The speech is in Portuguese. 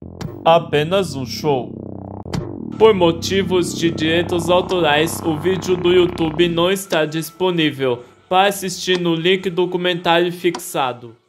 Apenas um show. Por motivos de direitos autorais, o vídeo do YouTube não está disponível. Para assistir no link do comentário fixado.